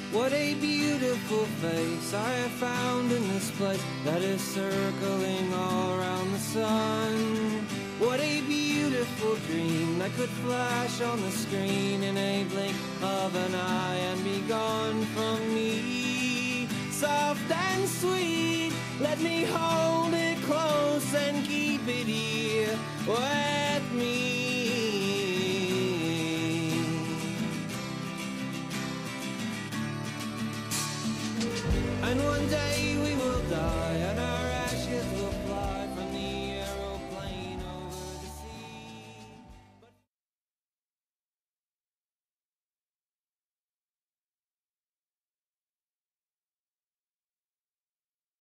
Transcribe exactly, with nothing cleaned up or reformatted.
What a beautiful face I have found in this place that is circling all around the sun. What a beautiful dream that could flash on the screen in a blink of an eye and be gone from me. Soft and sweet, let me hold it close and keep it here, where